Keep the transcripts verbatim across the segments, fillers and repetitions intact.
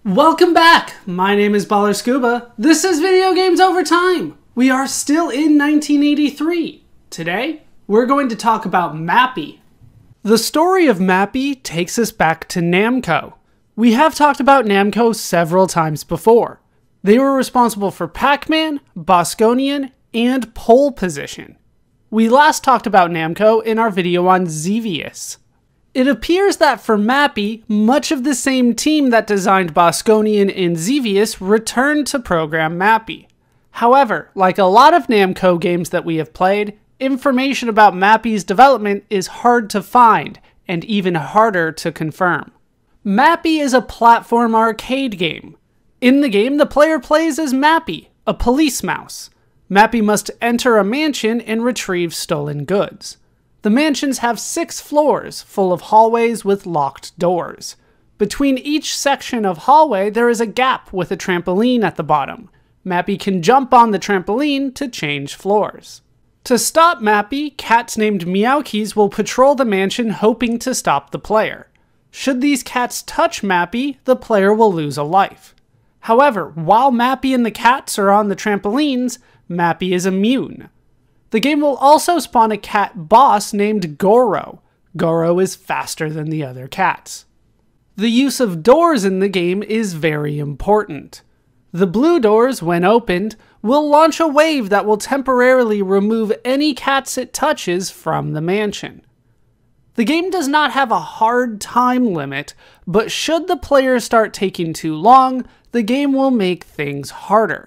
Welcome back! My name is ballerscuba. This is Video Games Over Time. We are still in nineteen eighty-three. Today, we're going to talk about Mappy. The story of Mappy takes us back to Namco. We have talked about Namco several times before. They were responsible for Pac-Man, Bosconian, and Pole Position. We last talked about Namco in our video on Xevious. It appears that for Mappy, much of the same team that designed Bosconian and Xevious returned to program Mappy. However, like a lot of Namco games that we have played, information about Mappy's development is hard to find, and even harder to confirm. Mappy is a platform arcade game. In the game, the player plays as Mappy, a police mouse. Mappy must enter a mansion and retrieve stolen goods. The mansions have six floors, full of hallways with locked doors. Between each section of hallway, there is a gap with a trampoline at the bottom. Mappy can jump on the trampoline to change floors. To stop Mappy, cats named Meowkies will patrol the mansion hoping to stop the player. Should these cats touch Mappy, the player will lose a life. However, while Mappy and the cats are on the trampolines, Mappy is immune. The game will also spawn a cat boss named Goro. Goro is faster than the other cats. The use of doors in the game is very important. The blue doors, when opened, will launch a wave that will temporarily remove any cats it touches from the mansion. The game does not have a hard time limit, but should the player start taking too long, the game will make things harder.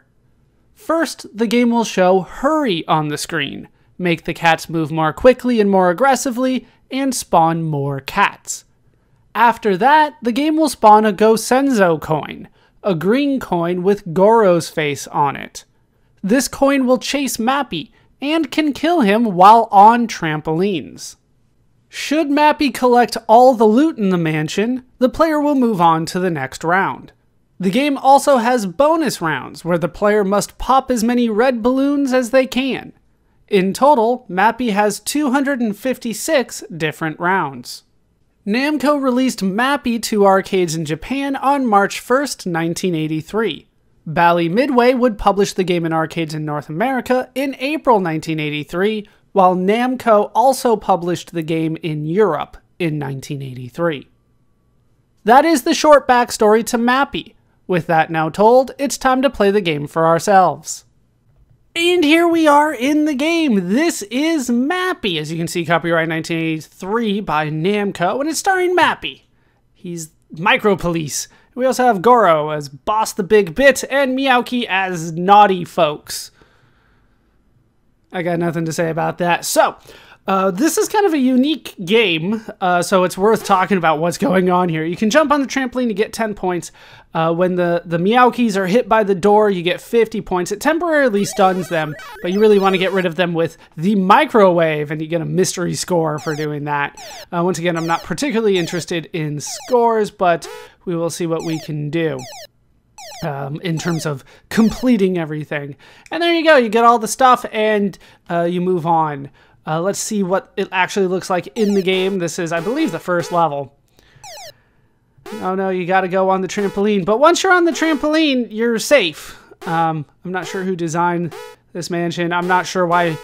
First, the game will show hurry on the screen, make the cats move more quickly and more aggressively, and spawn more cats. After that, the game will spawn a Gosenzo coin, a green coin with Goro's face on it. This coin will chase Mappy, and can kill him while on trampolines. Should Mappy collect all the loot in the mansion, the player will move on to the next round. The game also has bonus rounds, where the player must pop as many red balloons as they can. In total, Mappy has two hundred fifty-six different rounds. Namco released Mappy to arcades in Japan on March first, nineteen eighty-three. Bally Midway would publish the game in arcades in North America in April nineteen eighty-three, while Namco also published the game in Europe in nineteen eighty-three. That is the short backstory to Mappy. With that now told, it's time to play the game for ourselves. And here we are in the game. This is Mappy. As you can see, copyright nineteen eighty-three by Namco, and it's starring Mappy. He's Micro Police. We also have Goro as Boss the Big Bit, and Meowky as Naughty Folks. I got nothing to say about that. So, uh, this is kind of a unique game, uh, so it's worth talking about what's going on here. You can jump on the trampoline to get ten points. Uh, when the, the Meowkies are hit by the door, you get fifty points. It temporarily stuns them, but you really want to get rid of them with the microwave, and you get a mystery score for doing that. Uh, once again, I'm not particularly interested in scores, but we will see what we can do um, in terms of completing everything. And there you go. You get all the stuff, and uh, you move on. Uh, let's see what it actually looks like in the game. This is, I believe, the first level. Oh no, you gotta go on the trampoline. But once you're on the trampoline, you're safe. Um, I'm not sure who designed this mansion. I'm not sure why,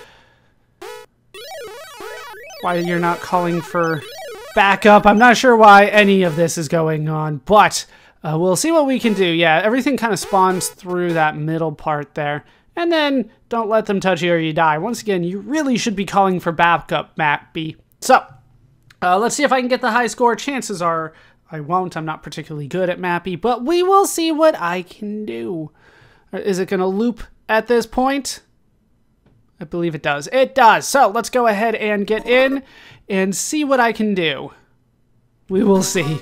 why you're not calling for backup. I'm not sure why any of this is going on, but uh, we'll see what we can do. Yeah, everything kind of spawns through that middle part there. And then don't let them touch you or you die. Once again, you really should be calling for backup, Mappy. So, uh, let's see if I can get the high score. Chances are I won't. I'm not particularly good at Mappy, but we will see what I can do. Is it going to loop at this point? I believe it does. It does. So let's go ahead and get in and see what I can do. We will see.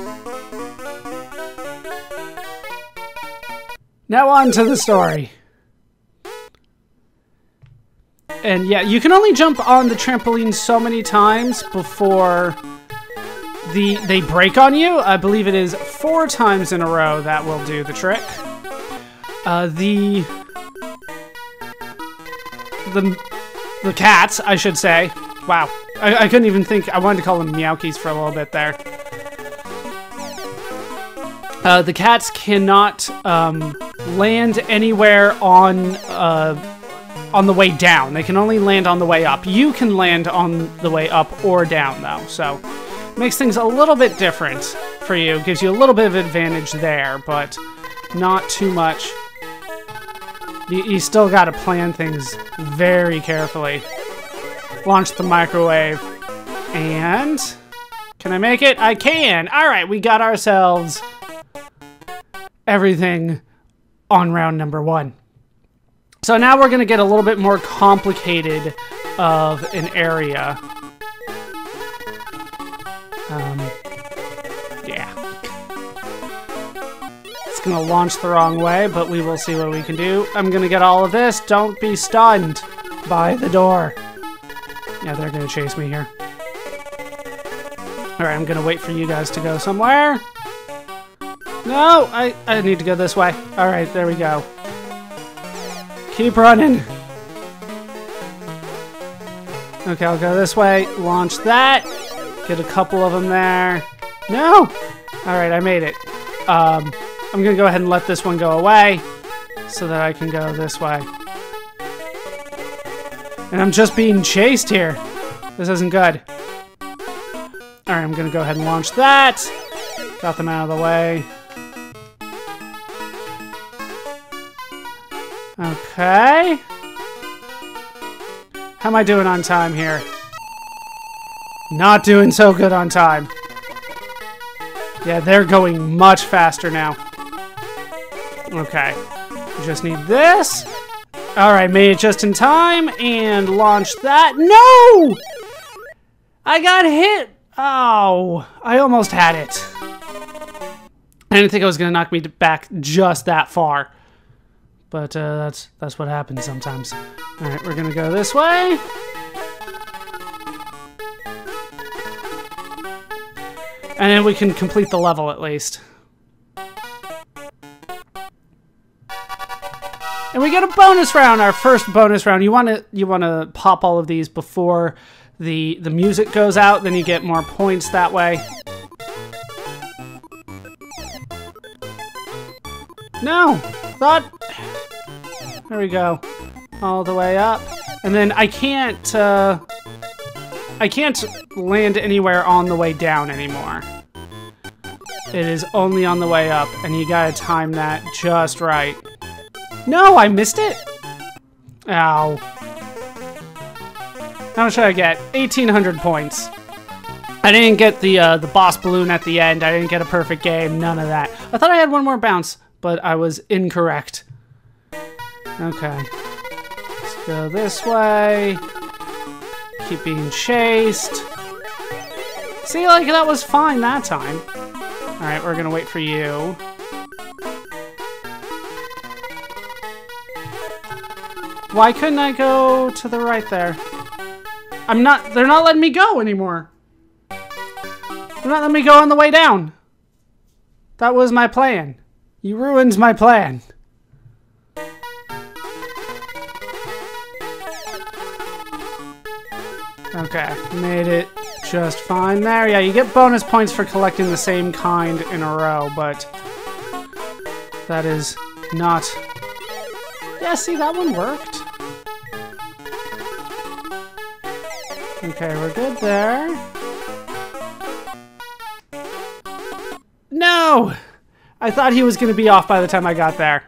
Now on to the story. And yeah, you can only jump on the trampoline so many times before The, they break on you. I believe it is four times in a row that will do the trick. Uh, the, the, the cats, I should say. Wow, I, I couldn't even think. I wanted to call them Meowkies for a little bit there. Uh, the cats cannot um, land anywhere on uh, on the way down. They can only land on the way up. You can land on the way up or down, though. So makes things a little bit different for you. Gives you a little bit of advantage there, but not too much. You, you still got to plan things very carefully. Launch the microwave. And can I make it? I can. All right, we got ourselves everything on round number one. So now we're going to get a little bit more complicated of an area. Um, yeah. It's going to launch the wrong way, but we will see what we can do. I'm going to get all of this. Don't be stunned by the door. Yeah, they're going to chase me here. Alright, I'm going to wait for you guys to go somewhere. No, I, I need to go this way. Alright, there we go. Keep running. Okay, I'll go this way. Launch that. Get a couple of them there. No! Alright, I made it. Um, I'm going to go ahead and let this one go away so that I can go this way. And I'm just being chased here. This isn't good. Alright, I'm going to go ahead and launch that. Got them out of the way. Okay. How am I doing on time here? Not doing so good on time. Yeah, they're going much faster now. Okay. Just need this. Alright, made it just in time. And launch that. No! I got hit. Oh, I almost had it. I didn't think it was going to knock me back just that far. But uh, that's that's what happens sometimes. All right, we're going to go this way. And then we can complete the level at least. And we get a bonus round, our first bonus round. You want to you want to pop all of these before the the music goes out, then you get more points that way. No, thought. There we go, all the way up, and then I can't. Uh, I can't land anywhere on the way down anymore. It is only on the way up, and you gotta time that just right. No, I missed it. Ow. How much did I get? eighteen hundred points. I didn't get the uh, the boss balloon at the end. I didn't get a perfect game. None of that. I thought I had one more bounce, but I was incorrect. Okay. Let's go this way. Keep being chased. See, like, that was fine that time. Alright, we're gonna wait for you. Why couldn't I go to the right there? I'm not, they're not letting me go anymore. They're not letting me go on the way down. That was my plan. You ruined my plan. Okay, made it just fine there. Yeah, you get bonus points for collecting the same kind in a row, but that is not... Yeah, see, that one worked. Okay, we're good there. No! I thought he was going to be off by the time I got there.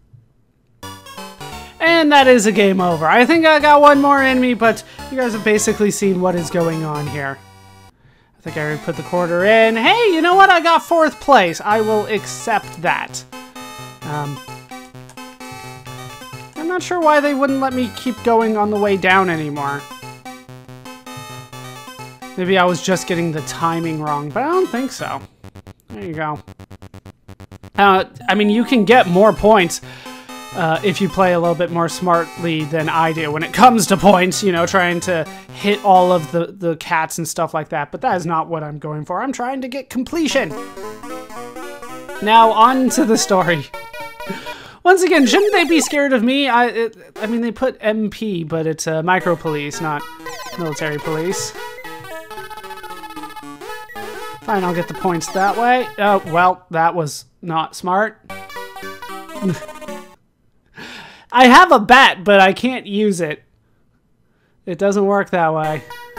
And that is a game over. I think I got one more in me, but you guys have basically seen what is going on here. I think I already put the quarter in. Hey, you know what? I got fourth place. I will accept that. Um, I'm not sure why they wouldn't let me keep going on the way down anymore. Maybe I was just getting the timing wrong, but I don't think so. There you go. Uh, I mean, you can get more points uh, if you play a little bit more smartly than I do when it comes to points, you know, trying to hit all of the, the cats and stuff like that. But that is not what I'm going for. I'm trying to get completion. Now, on to the story. Once again, shouldn't they be scared of me? I, it, I mean, they put M P, but it's uh, micro police, not military police. Fine, I'll get the points that way. Oh, well, that was not smart. I have a bat, but I can't use it. It doesn't work that way.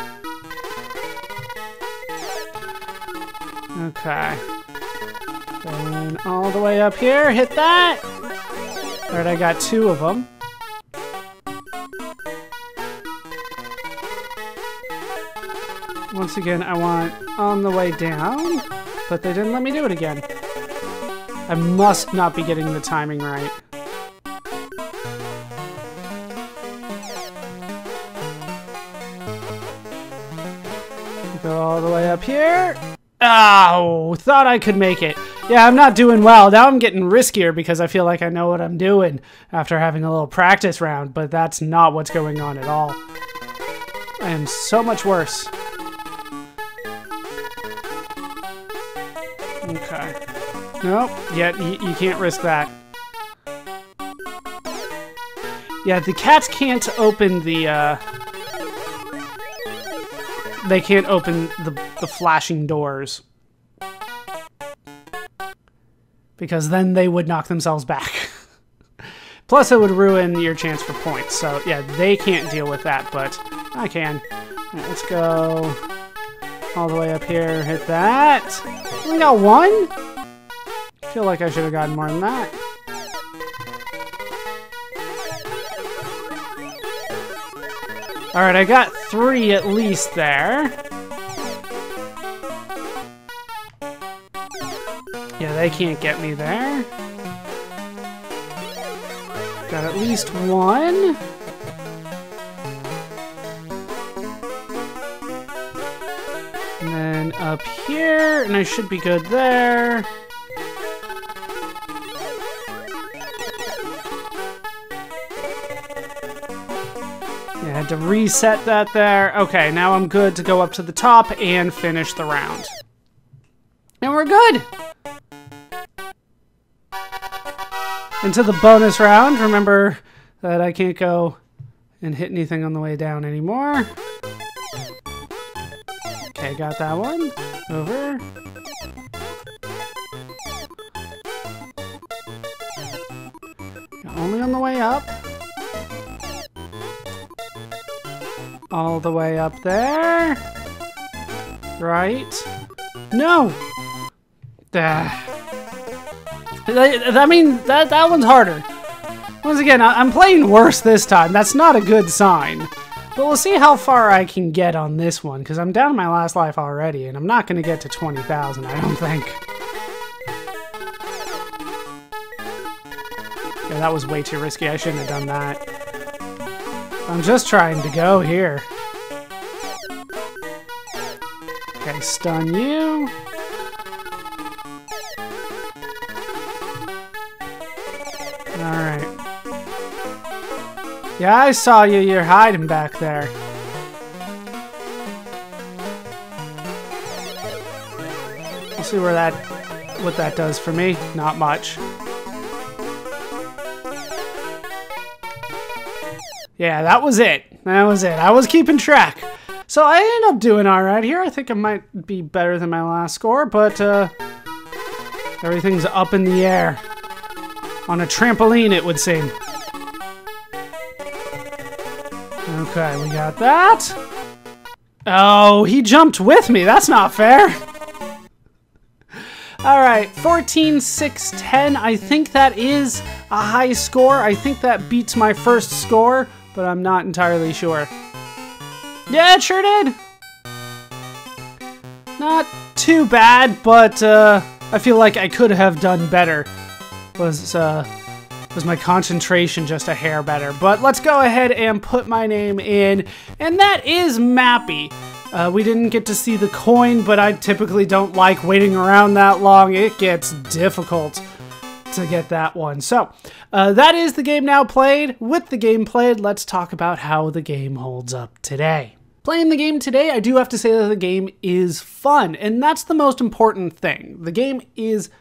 Okay. Then all the way up here, hit that. Alright, I got two of them. Once again, I want on the way down, but they didn't let me do it again. I must not be getting the timing right. Go all the way up here. Oh, thought I could make it. Yeah, I'm not doing well. Now I'm getting riskier because I feel like I know what I'm doing after having a little practice round, but that's not what's going on at all. I am so much worse. Okay. Nope. Yeah, you, you can't risk that. Yeah, the cats can't open the, uh... They can't open the, the flashing doors. Because then they would knock themselves back. Plus, it would ruin your chance for points. So, yeah, they can't deal with that, but I can. All right, let's go all the way up here. Hit that. Only got one? I feel like I should have gotten more than that. Alright, I got three at least there. Yeah, they can't get me there. Got at least one. And then up here, and I should be good there. I had to reset that there. Okay, now I'm good to go up to the top and finish the round. And we're good! Into the bonus round. Remember that I can't go and hit anything on the way down anymore. Okay, got that one. Over. Only on the way up. All the way up there. Right. No! Ah. I mean, that, that one's harder. Once again, I'm playing worse this time. That's not a good sign. But we'll see how far I can get on this one, because I'm down to my last life already, and I'm not going to get to twenty thousand, I don't think. Yeah, that was way too risky. I shouldn't have done that. I'm just trying to go here. Okay, stun you. Alright. Yeah, I saw you. You're hiding back there. We'll see where that, what that does for me. Not much. Yeah, that was it. That was it. I was keeping track. So I ended up doing alright here. I think I might be better than my last score, but uh, everything's up in the air. On a trampoline, it would seem. Okay, we got that. Oh, he jumped with me. That's not fair. Alright, fourteen, six, ten. I think that is a high score. I think that beats my first score, but I'm not entirely sure. Yeah, it sure did. Not too bad, but uh, I feel like I could have done better. Was uh, was my concentration just a hair better? But let's go ahead and put my name in, and that is Mappy. Uh, we didn't get to see the coin, but I typically don't like waiting around that long. It gets difficult to get that one. So uh, that is the game now played. With the game played, let's talk about how the game holds up today. Playing the game today, I do have to say that the game is fun, and that's the most important thing. The game is fun.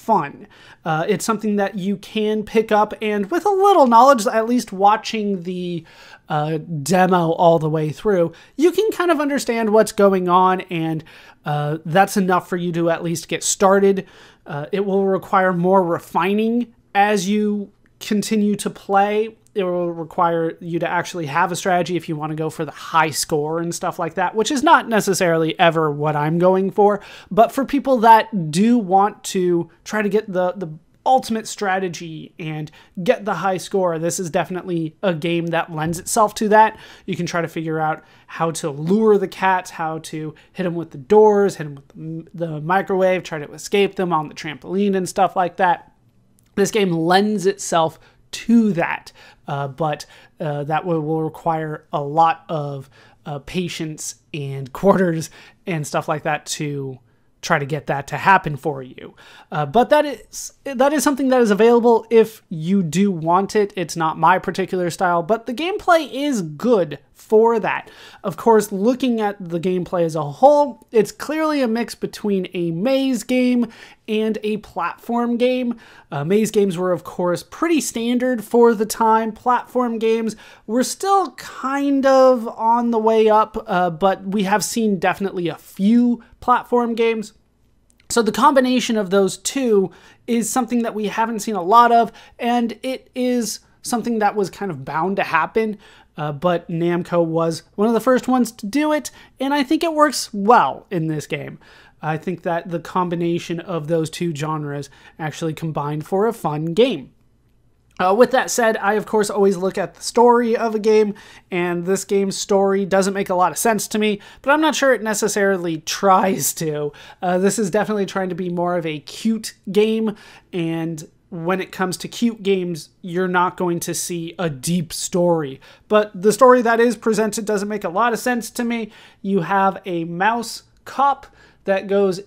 fun. Uh, it's something that you can pick up, and with a little knowledge, at least watching the uh, demo all the way through, you can kind of understand what's going on, and uh, that's enough for you to at least get started. Uh, it will require more refining as you continue to play. It will require you to actually have a strategy if you want to go for the high score and stuff like that, which is not necessarily ever what I'm going for. But for people that do want to try to get the, the ultimate strategy and get the high score, this is definitely a game that lends itself to that. You can try to figure out how to lure the cats, how to hit them with the doors, hit them with the, the microwave, try to escape them on the trampoline and stuff like that. This game lends itself to that, uh, but uh, that will, will require a lot of uh, patience and quarters and stuff like that to try to get that to happen for you. Uh, but that is that is something that is available if you do want it. It's not my particular style, but the gameplay is good for that. Of course, looking at the gameplay as a whole, it's clearly a mix between a maze game and a platform game. Uh, maze games were, of course, pretty standard for the time. Platform games were still kind of on the way up, uh, but we have seen definitely a few platform games. So the combination of those two is something that we haven't seen a lot of, and it is something that was kind of bound to happen. Uh, but Namco was one of the first ones to do it, and I think it works well in this game. I think that the combination of those two genres actually combined for a fun game. Uh, with that said, I of course always look at the story of a game, and this game's story doesn't make a lot of sense to me, but I'm not sure it necessarily tries to. Uh, this is definitely trying to be more of a cute game, and when it comes to cute games, you're not going to see a deep story. But the story that is presented doesn't make a lot of sense to me. You have a mouse cop that goes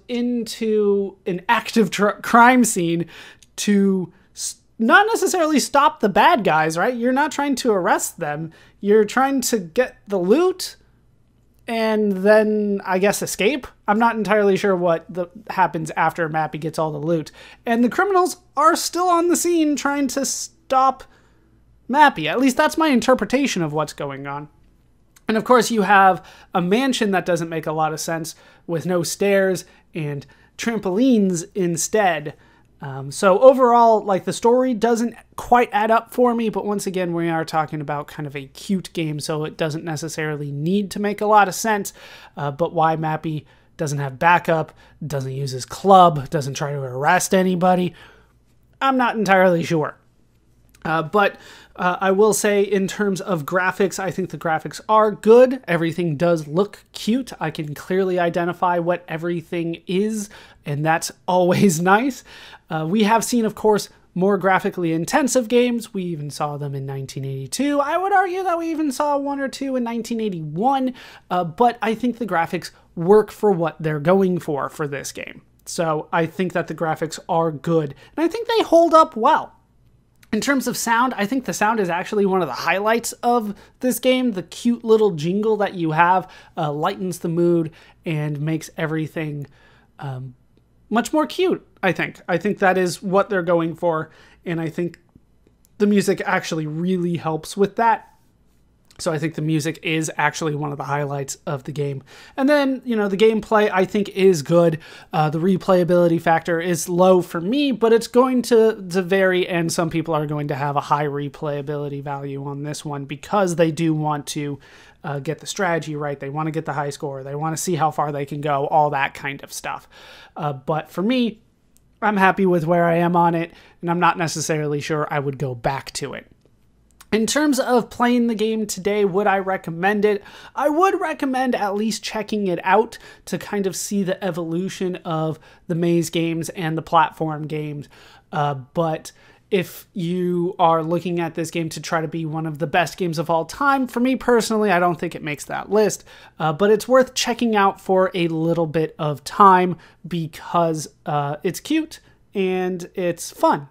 into an active crime scene to not necessarily stop the bad guys, right? You're not trying to arrest them. You're trying to get the loot and then, I guess, escape. I'm not entirely sure what the, happens after Mappy gets all the loot. And the criminals are still on the scene trying to stop Mappy. At least that's my interpretation of what's going on. And of course, you have a mansion that doesn't make a lot of sense with no stairs and trampolines instead. Um, so overall, like, the story doesn't quite add up for me, but once again, we are talking about kind of a cute game, so it doesn't necessarily need to make a lot of sense. Uh, but why Mappy doesn't have backup, doesn't use his club, doesn't try to arrest anybody, I'm not entirely sure. Uh, but uh, I will say, in terms of graphics, I think the graphics are good. Everything does look cute. I can clearly identify what everything is, and that's always nice. Uh, we have seen, of course, more graphically intensive games. We even saw them in nineteen eighty-two. I would argue that we even saw one or two in nineteen eighty-one, uh, but I think the graphics work for what they're going for for this game. So I think that the graphics are good, and I think they hold up well. In terms of sound, I think the sound is actually one of the highlights of this game. The cute little jingle that you have uh, lightens the mood and makes everything um, much more cute, I think. I think that is what they're going for, and I think the music actually really helps with that. So I think the music is actually one of the highlights of the game. And then, you know, the gameplay I think is good. Uh, the replayability factor is low for me, but it's going to, to vary, and some people are going to have a high replayability value on this one because they do want to uh, get the strategy right. They want to get the high score. They want to see how far they can go, all that kind of stuff. Uh, but for me, I'm happy with where I am on it, and I'm not necessarily sure I would go back to it. In terms of playing the game today, would I recommend it? I would recommend at least checking it out to kind of see the evolution of the maze games and the platform games. Uh, but if you are looking at this game to try to be one of the best games of all time, for me personally, I don't think it makes that list. Uh, but it's worth checking out for a little bit of time because uh, it's cute and it's fun,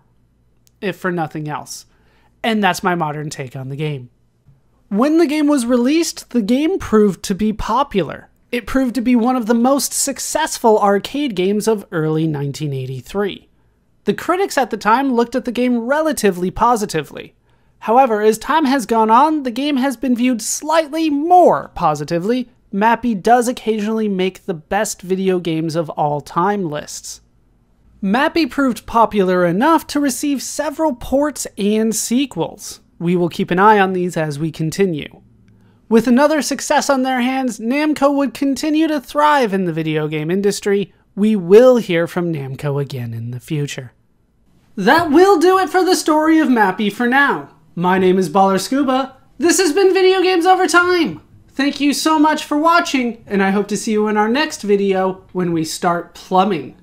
if for nothing else. And that's my modern take on the game. When the game was released, the game proved to be popular. It proved to be one of the most successful arcade games of early nineteen eighty-three. The critics at the time looked at the game relatively positively. However, as time has gone on, the game has been viewed slightly more positively. Mappy does occasionally make the best video games of all time lists. Mappy proved popular enough to receive several ports and sequels. We will keep an eye on these as we continue. With another success on their hands, Namco would continue to thrive in the video game industry. We will hear from Namco again in the future. That will do it for the story of Mappy for now. My name is ballerscuba. This has been Video Games Over Time. Thank you so much for watching, and I hope to see you in our next video when we start plumbing.